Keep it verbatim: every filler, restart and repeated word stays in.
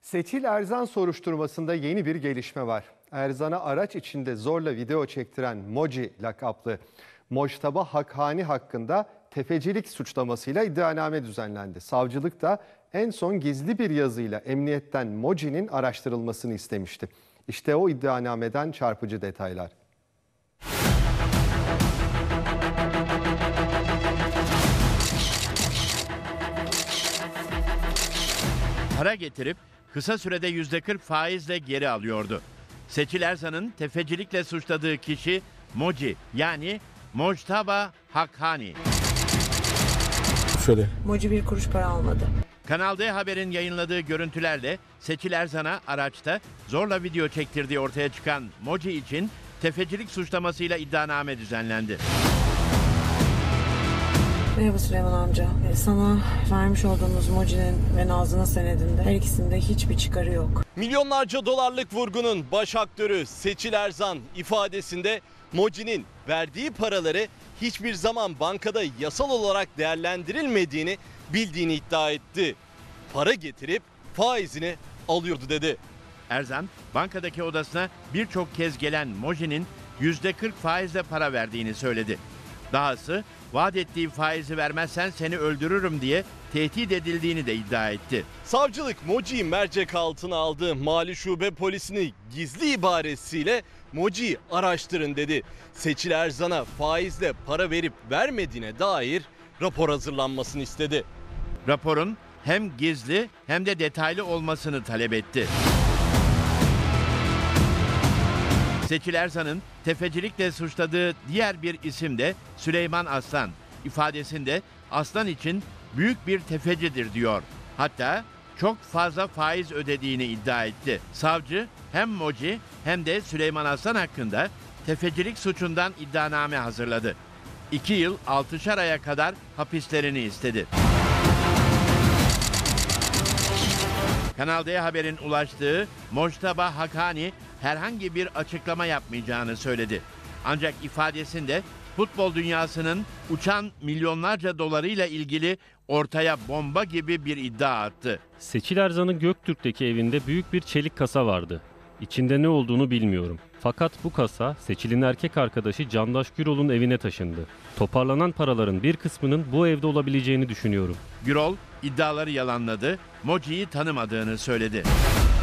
Seçil Erzan soruşturmasında yeni bir gelişme var. Erzan'a araç içinde zorla video çektiren Moji lakaplı Mojtaba Hakhani hakkında tefecilik suçlamasıyla iddianame düzenlendi. Savcılık da en son gizli bir yazıyla emniyetten Moji'nin araştırılmasını istemişti. İşte o iddianameden çarpıcı detaylar. Para getirip kısa sürede yüzde kırk faizle geri alıyordu. Seçil Erzan'ın tefecilikle suçladığı kişi Moji yani Mojtaba Hakhani. Şöyle. Moji bir kuruş para almadı. Kanal D Haber'in yayınladığı görüntülerle Seçil Erzan'a araçta zorla video çektirdiği ortaya çıkan Moji için tefecilik suçlamasıyla iddianame düzenlendi. Merhaba Süleyman amca. Ee, Sana vermiş olduğumuz Moji'nin ve Nazlı'nın senedinde her ikisinde hiçbir çıkarı yok. Milyonlarca dolarlık vurgunun baş aktörü Seçil Erzan ifadesinde Moji'nin verdiği paraları hiçbir zaman bankada yasal olarak değerlendirilmediğini bildiğini iddia etti. Para getirip faizini alıyordu dedi. Erzan, bankadaki odasına birçok kez gelen Moji'nin yüzde kırk faizle para verdiğini söyledi. Dahası vaat ettiği faizi vermezsen seni öldürürüm diye tehdit edildiğini de iddia etti. Savcılık Moji'yi mercek altına aldı. Mali Şube Polisi'ni gizli ibaresiyle Moji'yi araştırın dedi. Seçil Erzan'a faizle para verip vermediğine dair rapor hazırlanmasını istedi. Raporun hem gizli hem de detaylı olmasını talep etti. Seçil Erzan'ın tefecilikle suçladığı diğer bir isim de Süleyman Aslan. İfadesinde Aslan için büyük bir tefecidir diyor. Hatta çok fazla faiz ödediğini iddia etti. Savcı hem Moji hem de Süleyman Aslan hakkında tefecilik suçundan iddianame hazırladı. İki yıl altışar aya kadar hapislerini istedi. Kanal D Haber'in ulaştığı Mojtaba Hakhani herhangi bir açıklama yapmayacağını söyledi. Ancak ifadesinde futbol dünyasının uçan milyonlarca dolarıyla ilgili ortaya bomba gibi bir iddia attı. Seçil Erzan'ın Göktürk'teki evinde büyük bir çelik kasa vardı. İçinde ne olduğunu bilmiyorum. Fakat bu kasa Seçil'in erkek arkadaşı Candaş Gürol'un evine taşındı. Toparlanan paraların bir kısmının bu evde olabileceğini düşünüyorum. Gürol iddiaları yalanladı, Moji'yi tanımadığını söyledi.